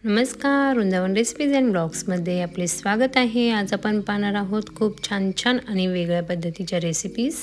नमस्कार, Vrindavan recipes and ब्लॉग्समध्ये आपले स्वागत आहे। आज आपण पाहणार आहोत खूप छान छान आणि वेगळ्या पद्धतीच्या रेसिपीज।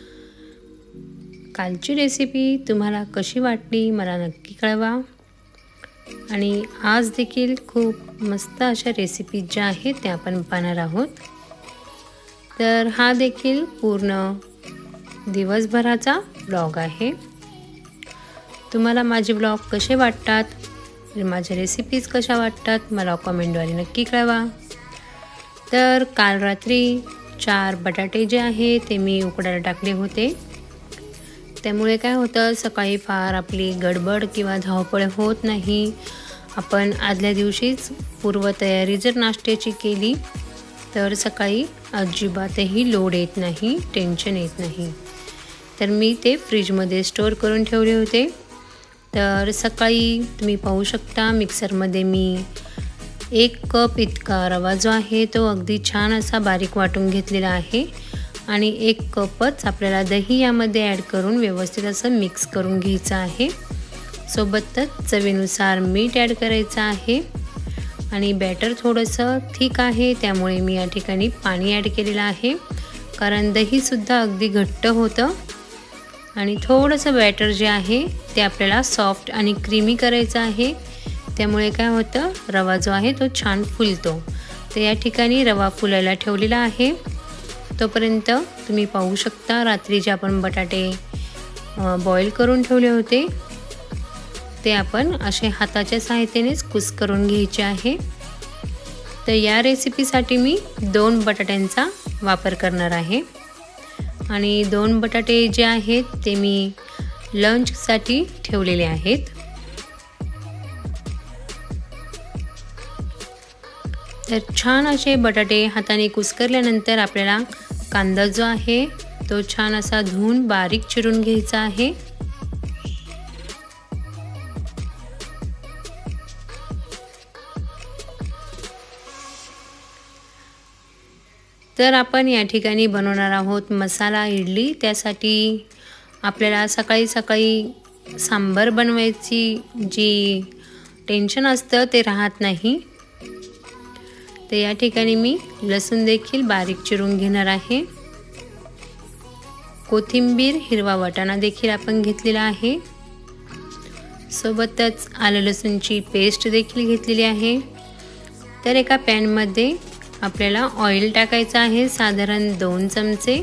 कालची रेसिपी तुम्हाला कशी वाटली मला नक्की कळवा। आणि आज देखील खूप मस्त अशा रेसिपीज ज्या आहेत त्या आपण पाहणार आहोत। तर हा देखील पूर्ण दिवसभराचा ब्लॉग आहे। तुम्हाला माझे ब्लॉग कसे वाटतात, माझ्या रेसिपीज कशा वाटतात मला कमेंटद्वारे नक्की कळवा। तर काल रात्री 4 बटाटे जे आहे ते मी उकडायला टाकले होते। त्यामुळे काय होतं, सकाळी फार आपली गडबड किंवा धावपळ होत नाही। आपण आदल्या दिवशीच पूर्वतयारी जर नाश्त्याची केली तर सकाळी अजिबातही लोड येत नाही, टेन्शन येत नाही। तर मी ते फ्रीजमध्ये स्टोअर करून ठेवले होते। तर सकाळी तुम्ही पाहू शकता मिक्सरमध्ये मी 1 कप इतका रवा जो आहे तो अगदी छान असा बारीक वाटून घेतलेला आहे। आणि 1 कपच आपल्याला दही यामध्ये ॲड करून व्यवस्थित असं मिक्स करून घ्यायचं आहे। सोबतच चवीनुसार मीठ ॲड करायचं आहे। आणि बॅटर थोडंसं थिक आहे त्यामुळे मी या ठिकाणी पाणी ॲड केलेलं आहे, कारण दहीसुद्धा अगदी घट्ट होतं। आणि थोडंसं बॅटर जे आहे ते आपल्याला सॉफ्ट आणि क्रीमी करायचं आहे। त्यामुळे काय होतं, रवा जो आहे तो छान फुलतो। तर या ठिकाणी रवा फुलायला ठेवलेला आहे। तोपर्यंत तुम्ही पाहू शकता रात्री जे आपण बटाटे बॉईल करून ठेवले होते ते आपण असे हाताच्या सहाय्यानेच कुस्करून घ्यायचे आहे। तर या रेसिपीसाठी मी 2 बटाट्यांचा वापर करणार आहे। आणि 2 बटाटे जे आहेत ते मी लंचसाठी ठेवलेले आहेत। तर छान असे बटाटे हाताने कुस्करल्यानंतर आपल्याला कांदा जो आहे तो छान असा धुवून बारीक चिरून घ्यायचा आहे। तर आपण या ठिकाणी बनवणार आहोत मसाला इडली। त्यासाठी आपल्याला सकाळी सकाळी सांबार बनवायची जी टेन्शन असतं ते राहत नाही। तर या ठिकाणी मी लसूण देखील बारीक चिरून घेणार आहे। कोथिंबीर, हिरवा वाटाणा देखील आपण घेतलेला आहे। सोबतच आलं लसूणची पेस्ट देखील घेतलेली आहे। तर एका पॅनमध्ये आपल्याला ऑइल टाकायचं आहे, साधारण 2 चमचे।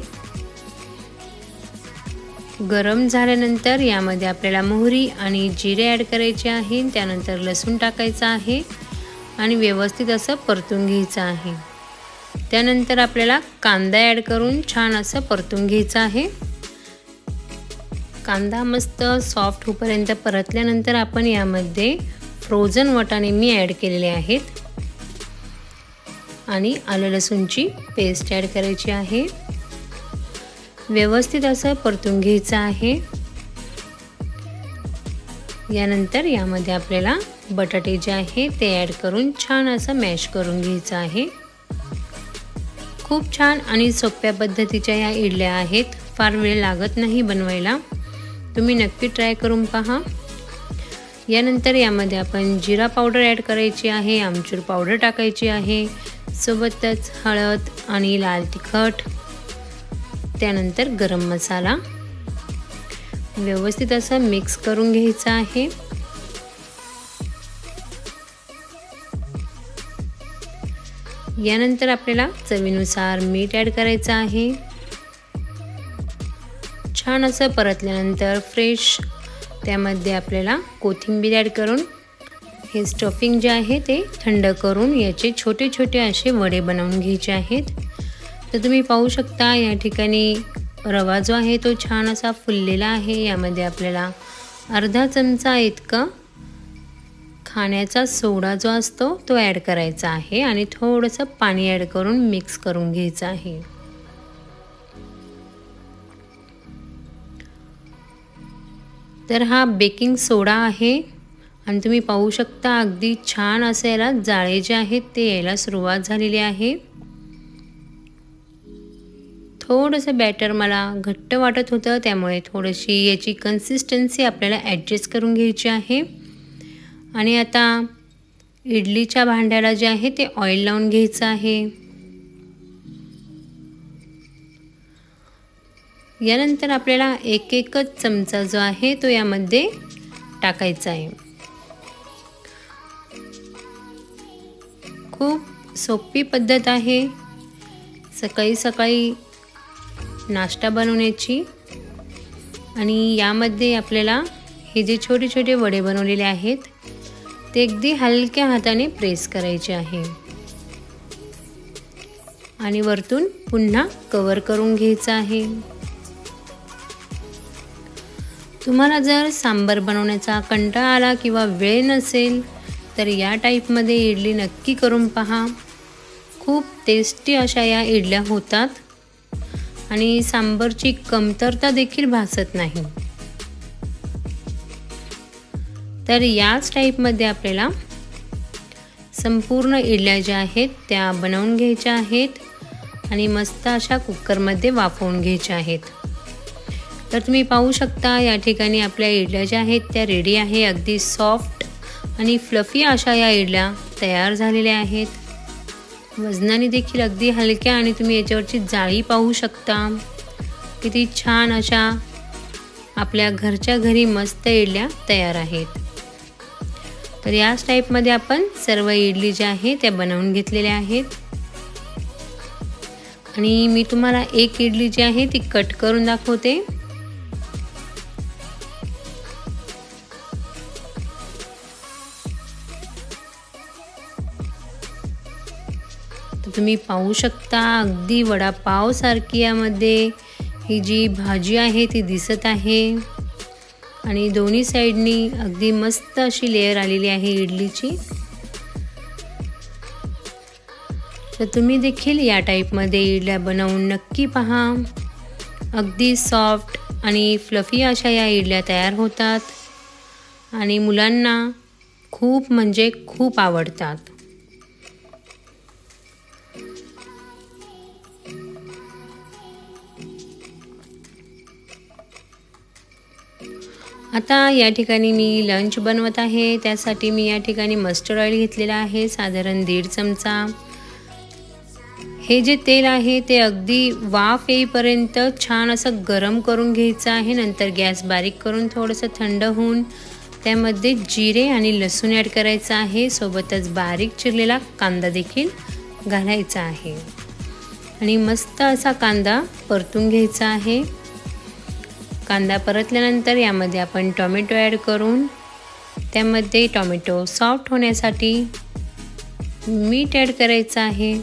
गरम झाल्यानंतर यामध्ये आपल्याला मोहरी आणि जिरे ॲड करायचे आहे। त्यानंतर लसूण टाकायचा आहे आणि व्यवस्थित असं परतून घ्यायचं आहे। त्यानंतर आपल्याला कांदा ॲड करून छान असं परतून घ्यायचं आहे। कांदा मस्त सॉफ्ट होईपर्यंत परतल्यानंतर आपण यामध्ये फ्रोझन वाटाणे मी ॲड केलेले आहेत आणि आलं लसूणची पेस्ट ॲड करायची आहे। व्यवस्थित असं परतून घ्यायचं आहे। यानंतर यामध्ये आपल्याला बटाटे जे आहे ते ॲड करून छान असं मॅश करून घ्यायचं आहे। खूप छान आणि सोप्या पद्धतीच्या या इडल्या आहेत, फार वेळ लागत नाही बनवायला। तुम्ही नक्की ट्राय करून पहा। यानंतर यामध्ये आपण जिरा पावडर ॲड करायची आहे, आमचूर पावडर टाकायची आहे, सोबतच हळद आणि लाल तिखट, त्यानंतर गरम मसाला व्यवस्थित असं मिक्स करून घ्यायचं आहे। यानंतर आपल्याला चवीनुसार मीठ ॲड करायचं आहे। छान असं परतल्यानंतर फ्रेश त्यामध्ये आपल्याला कोथिंबीर ॲड करून हे स्टफिंग जे आहे ते थंड करून याचे छोटे छोटे असे वडे बनवून घ्यायचे आहेत। तर तुम्ही पाहू शकता या ठिकाणी रवा जो आहे तो छान असा फुललेला आहे। यामध्ये आपल्याला अर्धा चमचा इतका खाण्याचा सोडा जो असतो तो ॲड करायचा आहे आणि थोडंसं पाणी ॲड करून मिक्स करून घ्यायचं आहे। तर हा बेकिंग सोडा आहे आणि तुम्ही पाहू शकता अगदी छान असं याला जाळे जे आहेत ते यायला सुरुवात झालेली आहे। थोडंसं बॅटर मला घट्ट वाटत होतं, त्यामुळे थोडीशी याची कन्सिस्टन्सी आपल्याला ॲडजस्ट करून घ्यायची आहे। आणि आता इडलीच्या भांड्याला जे आहे ते ऑइल लावून घ्यायचं आहे। यानंतर आपल्याला एकच चमचा जो आहे तो यामध्ये टाकायचा आहे। खूप सोपी पद्धत आहे सकाळी सकाळी नाश्ता बनवण्याची। आणि यामध्ये आपल्याला हे जे छोटे छोटे वडे बनवलेले आहेत ते अगदी हलक्या हाताने प्रेस करायचे आहे आणि वरतून पुन्हा कव्हर करून घ्यायचं आहे। तुम्हाला जर सांबार बनवण्याचा कंटाळा आला किंवा वेळ नसेल तर या टाईपमध्ये इडली नक्की करून पहा। खूप टेस्टी अशा या इडल्या होतात आणि सांबारची कमतरता देखील भासत नाही। तर याच टाईपमध्ये आपल्याला संपूर्ण इडल्या ज्या आहेत त्या बनवून घ्यायच्या आहेत आणि मस्त अशा कुकरमध्ये वाफवून घ्यायच्या आहेत। तर तुम्ही पाहू शकता या ठिकाणी आपल्या इडल्या ज्या आहेत त्या रेडी आहे। अगदी सॉफ्ट आणि फ्लफी अशा या इडल्या तयार झालेल्या आहेत। वजनाने देखील अगदी हलक्या आणि तुम्ही याच्यावरची जाळी पाहू शकता किती छान अशा आपल्या घरच्या घरी मस्त इडल्या तयार आहेत। तर याच टाईपमध्ये आपण सर्व इडली ज्या आहेत त्या बनवून घेतलेल्या आहेत आणि मी तुम्हाला एक इडली जी आहे ती कट करून दाखवते। तर तुम्ही पाहू शकता अगदी वडापाव सारखी यामध्ये ही जी भाजी आहे ती दिसत आहे आणि दोन्ही साइडनी अगदी मस्त अशी लेयर आलेली आहे इडलीची। तर तुम्ही देखील या टाईपमध्ये इडल्या बनवून नक्की पहा। अगदी सॉफ्ट आणि फ्लफी अशा या इडल्या तयार होतात आणि मुलांना खूप म्हणजे खूप आवडतात। आता या ठिकाणी मी लंच बनवत आहे। त्यासाठी मी या ठिकाणी मस्टर्ड ऑइल घेतलेला आहे साधारण 1.5 चमचा। हे जे तेल आहे ते अगदी वाफ येईपर्यंत छान असं गरम करून घ्यायचं आहे। नंतर गॅस बारीक करून थोडंसं थंड होऊन त्यामध्ये जिरे आणि लसूण ॲड करायचं आहे। सोबतच बारीक चिरलेला कांदा देखील घालायचा आहे आणि मस्त असा कांदा परतून घ्यायचा आहे। कांदा परतल्यानंतर यामध्ये आपण टोमॅटो ॲड करून त्यामध्ये टोमॅटो सॉफ्ट होण्यासाठी मीठ ॲड करायचं आहे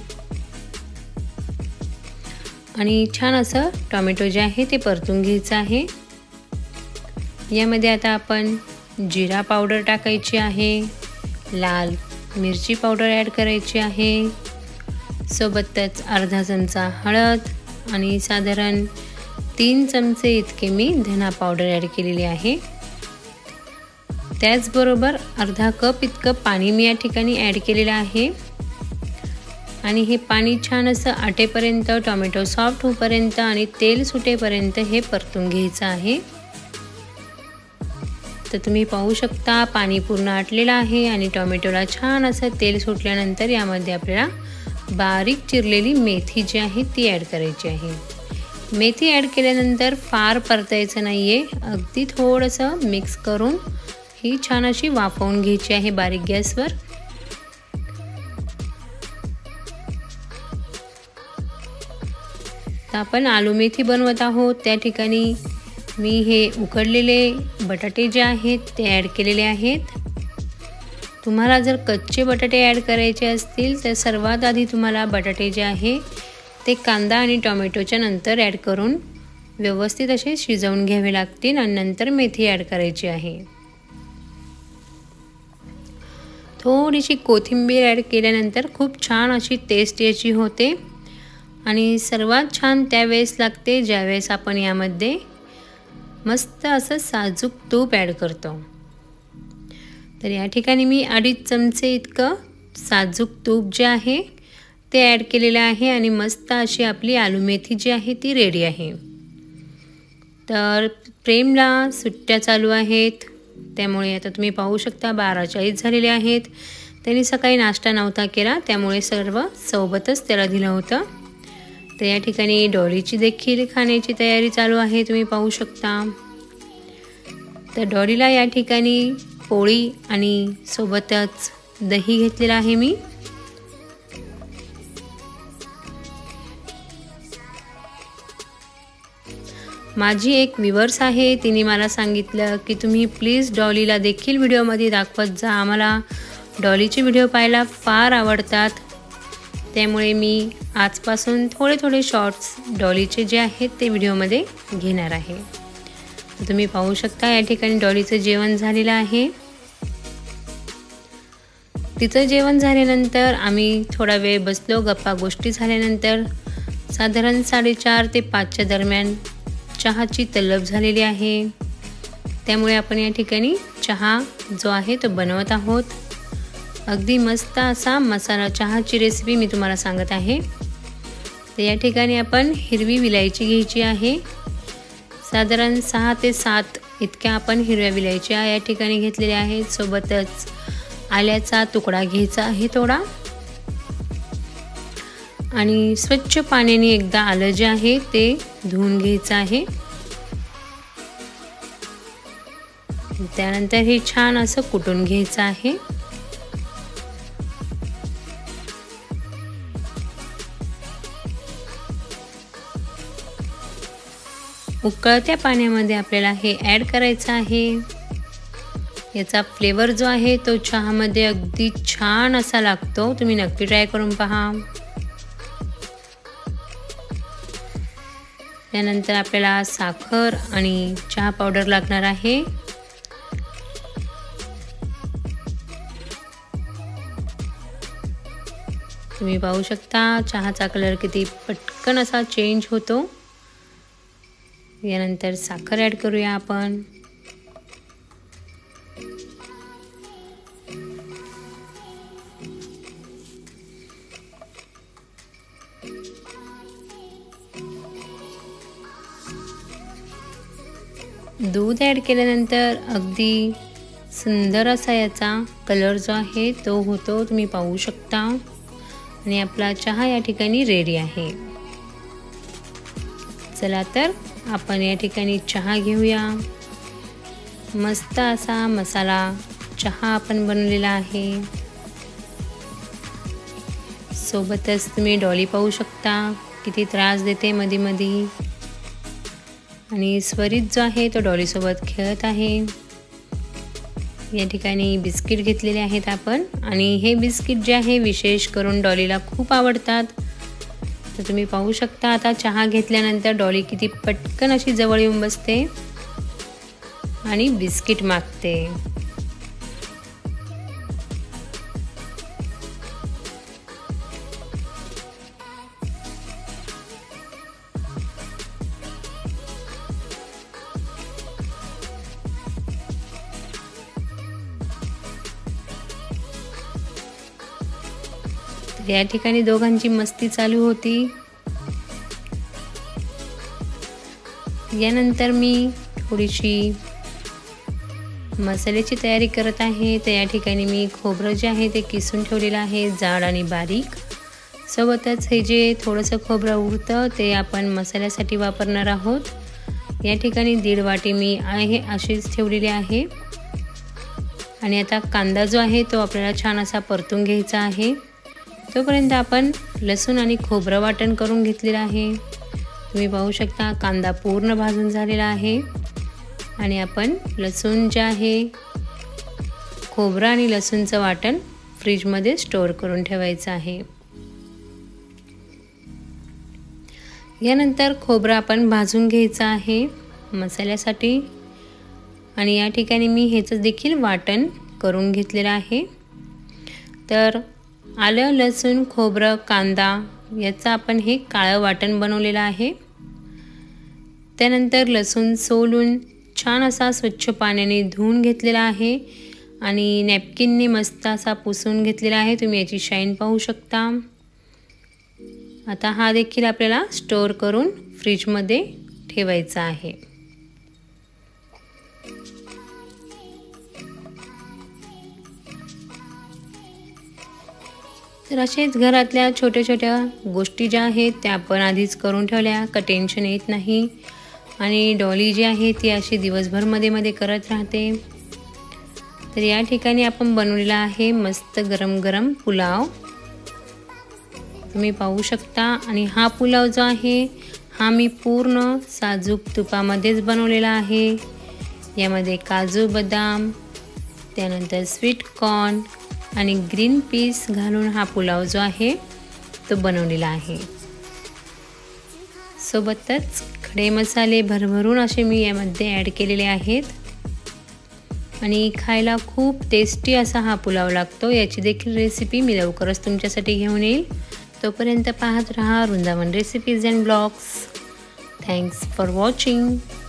आणि छान असं टोमॅटो जे आहे ते परतून घ्यायचं आहे। यामध्ये आता आपण जिरा पावडर टाकायची आहे, लाल मिरची पावडर ॲड करायची आहे, सोबतच अर्धा चमचा हळद आणि साधारण 3 चमचे इतके मी धना पावडर ॲड केलेली आहे। त्याचबरोबर अर्धा कप इतकं पाणी मी या ठिकाणी ॲड केलेलं आहे आणि हे पाणी छान असं आटेपर्यंत टोमॅटो सॉफ्ट होईपर्यंत आणि तेल सुटेपर्यंत हे परतून घ्यायचं आहे। तर तुम्ही पाहू शकता पाणी पूर्ण आटलेलं आहे आणि टोमॅटोला छान असं तेल सुटल्यानंतर यामध्ये आपल्याला बारीक चिरलेली मेथी जी आहे ती ॲड करायची आहे। मेथी ॲड केल्यानंतर फार परतायचं नाही आहे, अगदी थोडंसं मिक्स करून ही छान अशी वाफवून घ्यायची आहे बारीक गॅसवर। तर आपण आलू मेथी बनवत आहोत। त्या ठिकाणी मी हे उकडलेले बटाटे जे आहेत ते ॲड केलेले आहेत। तुम्हाला जर कच्चे बटाटे ॲड करायचे असतील तर सर्वात आधी तुम्हाला बटाटे जे आहे ते कांदा आणि टोमॅटोच्या नंतर ॲड करून व्यवस्थित असे शिजवून घ्यावे लागतील आणि नंतर मेथी ॲड करायची आहे। थोडीशी कोथिंबीर ॲड केल्यानंतर खूप छान अशी टेस्ट याची होते आणि सर्वात छान त्यावेळेस लागते ज्यावेळेस आपण यामध्ये मस्त असं साजूक तूप ॲड करतो। तर या ठिकाणी मी 2.5 चमचे इतकं साजूक तूप जे आहे ते ॲड केलेलं आहे आणि मस्त अशी आपली आलू मेथी जी आहे ती रेडी आहे। तर फ्लेमला सुट्ट्या चालू आहेत त्यामुळे आता तुम्ही पाहू शकता 12:40 झालेले आहेत। त्यांनी सकाळी नाश्ता नव्हता केला, त्यामुळे सर्व सोबतच त्याला दिलं होतं। तर या ठिकाणी डॉलीची देखील खाण्याची तयारी चालू आहे, तुम्ही पाहू शकता। तर डॉलीला या ठिकाणी पोळी आणि सोबतच दही घेतलेला आहे मी। माझी एक व्ह्यूअर्स आहे, तिने मला सांगितलं की तुम्ही प्लीज डॉलीला देखील व्हिडिओमध्ये दाखवत जा, आम्हाला डॉलीचे व्हिडिओ पाहायला फार आवडतात। त्यामुळे मी आजपासून थोडे थोडे शॉर्ट्स डॉलीचे जे आहेत ते व्हिडिओमध्ये घेणार आहे। तुम्ही पाहू शकता या ठिकाणी डॉलीचं जेवण झालेलं आहे। तिचं जेवण झाल्यानंतर आम्ही थोडा वेळ बसलो, गप्पा गोष्टी झाल्यानंतर साधारण 4:30 ते 5च्या दरम्यान चहाची तलब झालेली आहे। त्यामुळे आपण या ठिकाणी चहा जो आहे तो बनवत आहोत। अगदी मस्त असा मसाला चहाची रेसिपी मी तुम्हाला सांगत आहे। तर या ठिकाणी आपण हिरवी विलायची घ्यायची आहे, साधारण 6 ते 7 इतक्या आपण हिरव्या विलायच्या या ठिकाणी घेतलेल्या आहेत। सोबतच आल्याचा तुकडा घ्यायचा आहे थोडा, आणि स्वच्छ पाण्याने एकदा आलं जे आहे ते धुवून घ्यायचं आहे। त्यानंतर हे छान असं कुटून घ्यायचं आहे। उकळत्या पाण्यामध्ये आपल्याला हे ॲड करायचं आहे। याचा फ्लेवर जो आहे तो चहामध्ये अगदी छान असा लागतो, तुम्ही नक्की ट्राय करून पहा। त्यानंतर आपल्याला साखर आणि चहा पावडर लागणार आहे। तुम्ही पाहू शकता चहाचा कलर किती पटकन असा चेंज होतो। यानंतर साखर ॲड करूया आपण। दूध ॲड केल्यानंतर अगदी सुंदर असा याचा कलर जो आहे तो होतो, तुम्ही पाहू शकता। आणि आपला चहा या ठिकाणी रेडी आहे। चला तर आपण या ठिकाणी चहा घेऊया। मस्त असा मसाला चहा आपण बनवलेला आहे। सोबतच तुम्ही डॉली पाहू शकता किती त्रास देते मध्ये मध्ये, आणि स्वरित जो आहे तो डॉली सोबत खेळत आहे। या ठिकाणी बिस्किट घेतलेले आहेत आपण, आणि हे बिस्किट जे आहे विशेष करून डॉलीला खूप आवडतात। तर तुम्ही पाहू शकता आता चहा घेतल्यानंतर डॉली किती पटकन अशी जवळ येऊन बसते आणि बिस्किट मागते। या ठिकाणी दोघांची मस्ती चालू होती। यानंतर मी थोडीशी मसाल्याची तयारी करत आहे। तर या ठिकाणी मी खोबरं जे आहे ते किसून ठेवलेलं आहे, जाड आणि बारीक। सोबतच हे जे थोडंसं खोबरं उरतं ते आपण मसाल्यासाठी वापरणार आहोत। या ठिकाणी 1.5 वाटी मी आहे अशीच ठेवलेली आहे। आणि आता कांदा जो आहे तो आपल्याला छान असा परतून घ्यायचा आहे। तोपर्यंत आपण लसूण आणि खोबरं वाटण करून घेतलेलं आहे। तुम्ही पाहू शकता कांदा पूर्ण भाजून झालेला आहे, आणि आपण लसूण जे आहे, खोबरं आणि लसूणचं वाटण फ्रीजमध्ये स्टोअर करून ठेवायचं आहे। यानंतर खोबरं आपण भाजून घ्यायचं आहे मसाल्यासाठी, आणि या ठिकाणी मी ह्याचं देखील वाटण करून घेतलेलं आहे। तर आलं, लसूण, खोबरं, कांदा याचं आपण हे काळं वाटण बनवलेलं आहे। त्यानंतर लसूण सोलून छान असा स्वच्छ पाण्याने धुवून घेतलेला आहे, आणि नॅपकिनने मस्त असा पुसून घेतलेला आहे। तुम्ही याची शाईन पाहू शकता। आता हा देखील आपल्याला स्टोअर करून फ्रीजमध्ये ठेवायचा आहे। तर असेच घरातल्या छोट्या छोट्या गोष्टी ज्या आहेत त्या आपण आधीच करून ठेवल्या का टेन्शन येत नाही. आणि डॉली जी आहे ती अशी दिवसभर मध्ये मध्ये करत राहते. तर या ठिकाणी आपण बनवलेला आहे मस्त गरम गरम पुलाव, तुम्ही पाहू शकता. आणि हा पुलाव जो आहे हा मी पूर्ण साजूक तुपामध्येच बनवलेला आहे. यामध्ये काजू बदाम, त्यानंतर स्वीट कॉर्न आणि ग्रीन पीस घालून हा पुलाव जो आहे तो बनवलेला आहे. सोबतच खडे मसाले भरभरून असे मी यामध्ये ॲड केलेले आहेत. आणि खायला खूप टेस्टी असा हा पुलाव लागतो. याची देखील रेसिपी मी लवकरच तुमच्यासाठी घेऊन येईल. तोपर्यंत पाहत रहा Vrindavan recipes and blogs. Thanks for watching.